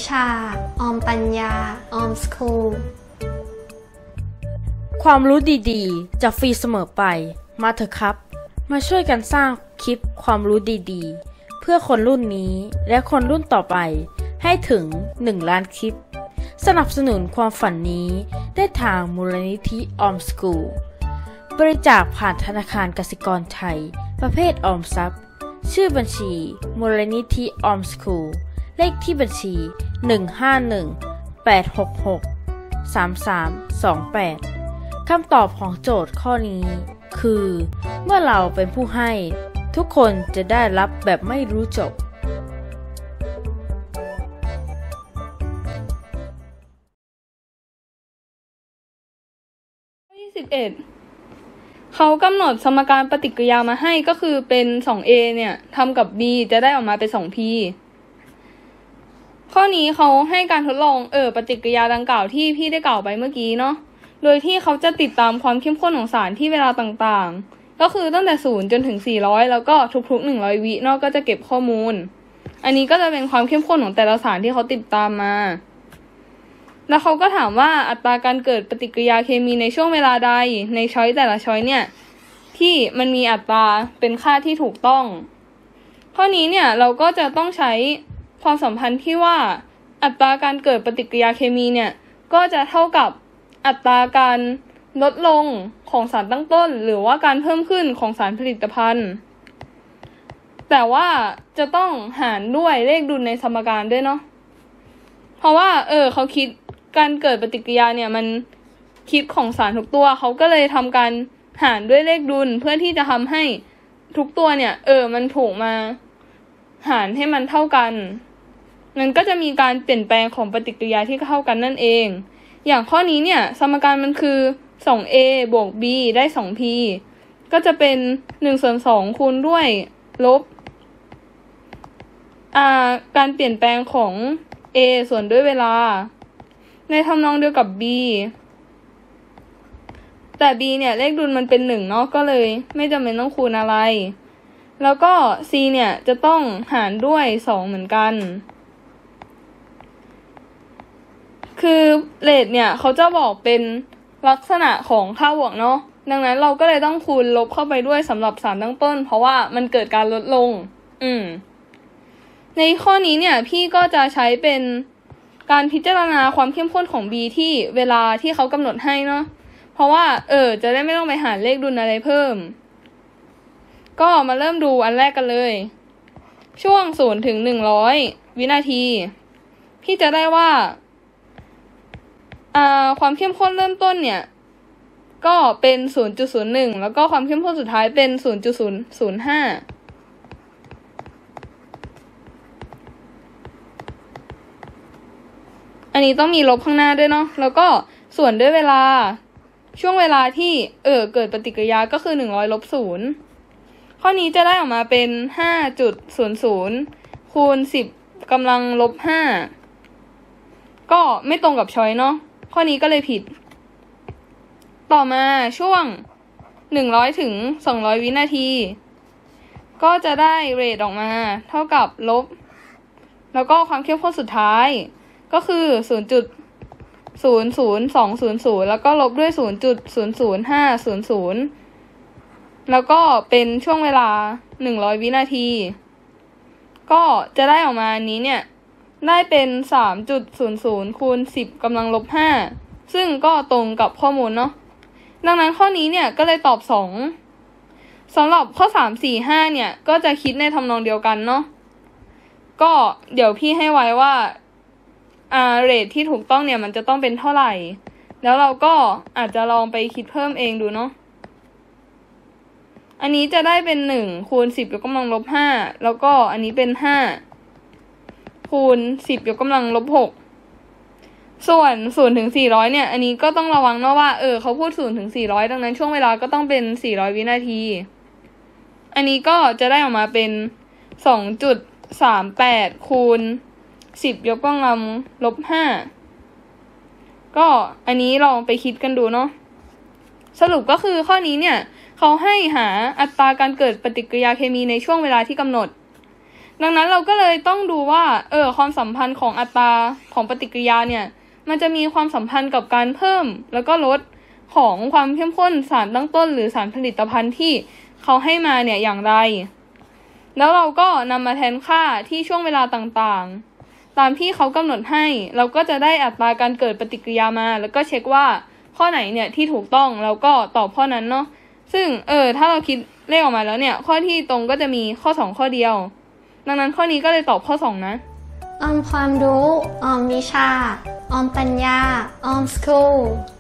ชาออมปัญญาออมสคูลความรู้ดีๆจะฟรีเสมอไปมาเถอะครับมาช่วยกันสร้างคลิปความรู้ดีๆเพื่อคนรุ่นนี้และคนรุ่นต่อไปให้ถึง1 ล้านคลิปสนับสนุนความฝันนี้ได้ทางมูลนิธิออมสคูลบริจาคผ่านธนาคารกสิกรไทยประเภทออมทรัพย์ชื่อบัญชีมูลนิธิออมสคูลเลขที่บัญชี151-866-3328คำตอบของโจทย์ข้อนี้คือเมื่อเราเป็นผู้ให้ทุกคนจะได้รับแบบไม่รู้จบ 21เขากำหนดสมการปฏิกิริยามาให้ก็คือเป็น 2a เนี่ยทำกับ b จะได้ออกมาเป็น 2p ข้อนี้เขาให้การทดลองปฏิกิริยาดังกล่าวที่พี่ได้กล่าวไปเมื่อกี้เนาะโดยที่เขาจะติดตามความเข้มข้นของสารที่เวลาต่างๆก็คือตั้งแต่0จนถึง400แล้วก็ทุกๆ100วิเนาะก็จะเก็บข้อมูลอันนี้ก็จะเป็นความเข้มข้นของแต่ละสารที่เขาติดตามมาแล้วเขาก็ถามว่าอัตราการเกิดปฏิกิริยาเคมีในช่วงเวลาใดในช้อยแต่ละช้อยเนี่ยที่มันมีอัตราเป็นค่าที่ถูกต้องข้อนี้เนี่ยเราก็จะต้องใช้ความสัมพันธ์ที่ว่าอัตราการเกิดปฏิกิริยาเคมีเนี่ยก็จะเท่ากับอัตราการลดลงของสารตั้งต้นหรือว่าการเพิ่มขึ้นของสารผลิตภัณฑ์แต่ว่าจะต้องหารด้วยเลขดุลในสมการด้วยเนาะเพราะว่าเขาคิดการเกิดปฏิกิริยาเนี่ยมันคิดของสารทุกตัวเขาก็เลยทำการหารด้วยเลขดุลเพื่อที่จะทำให้ทุกตัวเนี่ยมันถูกมาหารให้มันเท่ากันมันก็จะมีการเปลี่ยนแปลงของปฏิกิริยาที่เท่ากันนั่นเองอย่างข้อนี้เนี่ยสมการมันคือ 2a บวก b ได้ 2p ก็จะเป็น1/2คูณด้วยลบการเปลี่ยนแปลงของ a ส่วนด้วยเวลาในทำนองเดียวกับ b แต่ b เนี่ยเลขดุลมันเป็น1เนาะก็เลยไม่จำเป็นต้องคูณอะไรแล้วก็ c เนี่ยจะต้องหารด้วย2เหมือนกันคือเรทเนี่ยเขาจะบอกเป็นลักษณะของค่าบวกเนาะดังนั้นเราก็เลยต้องคูณลบเข้าไปด้วยสำหรับสารตั้งต้นเพราะว่ามันเกิดการลดลงในข้อนี้เนี่ยพี่ก็จะใช้เป็นการพิจารณาความเข้มข้นของ b ที่เวลาที่เขากำหนดให้เนาะเพราะว่าจะได้ไม่ต้องไปหาเลขดุลอะไรเพิ่มก็มาเริ่มดูอันแรกกันเลยช่วง0ถึง100วินาทีพี่จะได้ว่าความเข้มข้นเริ่มต้นเนี่ยก็เป็น 0.01 แล้วก็ความเข้มข้นสุดท้ายเป็น 0.005 อันนี้ต้องมีลบข้างหน้าด้วยเนาะแล้วก็ส่วนด้วยเวลาช่วงเวลาที่เกิดปฏิกิริยาก็คือ100ลบ0ข้อนี้จะได้ออกมาเป็น 5.00 คูณ 10 กำลังลบ 5ก็ไม่ตรงกับช้อยเนาะข้อนี้ก็เลยผิดต่อมาช่วง100ถึง200วินาทีก็จะได้เรทออกมาเท่ากับลบแล้วก็ความเข้มข้นสุดท้ายก็คือ 0.00200 แล้วก็ลบด้วย 0.00500 แล้วก็เป็นช่วงเวลา100วินาทีก็จะได้ออกมานี้เนี่ยได้เป็น 3.00 คูณ 10 กำลังลบ 5ซึ่งก็ตรงกับข้อมูลเนาะดังนั้นข้อนี้เนี่ยก็เลยตอบ2สำหรับข้อ3 4 5เนี่ยก็จะคิดในทำนองเดียวกันเนาะก็เดี๋ยวพี่ให้ไว้ว่าเรทที่ถูกต้องเนี่ยมันจะต้องเป็นเท่าไหร่แล้วเราก็อาจจะลองไปคิดเพิ่มเองดูเนาะอันนี้จะได้เป็น1คูณ 10 ยกกำลังลบ 5แล้วก็อันนี้เป็น5คูณ 10 ยกกำลังลบ 6ส่วน0ถึง400เนี่ยอันนี้ก็ต้องระวังเนาะว่าเขาพูด0ถึง400ดังนั้นช่วงเวลาก็ต้องเป็น400วินาทีอันนี้ก็จะได้ออกมาเป็น 2.38 คูณ10 ยกกำลังลบ 5ก็อันนี้ลองไปคิดกันดูเนาะสรุปก็คือข้อนี้เนี่ยเขาให้หาอัตราการเกิดปฏิกิริยาเคมีในช่วงเวลาที่กำหนดดังนั้นเราก็เลยต้องดูว่าความสัมพันธ์ของอัตราของปฏิกิริยาเนี่ยมันจะมีความสัมพันธ์กับการเพิ่มแล้วก็ลดของความเข้มข้นสารตั้งต้นหรือสารผลิตภัณฑ์ที่เขาให้มาเนี่ยอย่างไรแล้วเราก็นำมาแทนค่าที่ช่วงเวลาต่างๆตามที่เขากำหนดให้เราก็จะได้อัตราการเกิดปฏิกิริยามาแล้วก็เช็คว่าข้อไหนเนี่ยที่ถูกต้องแล้วก็ตอบข้อนั้นเนาะซึ่งถ้าเราคิดเลขออกมาแล้วเนี่ยข้อที่ตรงก็จะมีข้อ2ข้อเดียวดังนั้นข้อนี้ก็เลยตอบข้อ2นะความรู้วิชาปัญญาschool